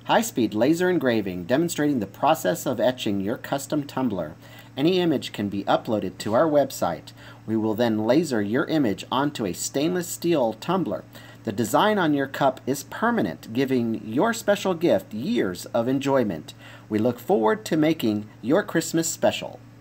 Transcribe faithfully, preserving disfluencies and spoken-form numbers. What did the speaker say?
High-speed laser engraving, demonstrating the process of etching your custom tumbler. Any image can be uploaded to our website. We will then laser your image onto a stainless steel tumbler. The design on your cup is permanent, giving your special gift years of enjoyment. We look forward to making your Christmas special.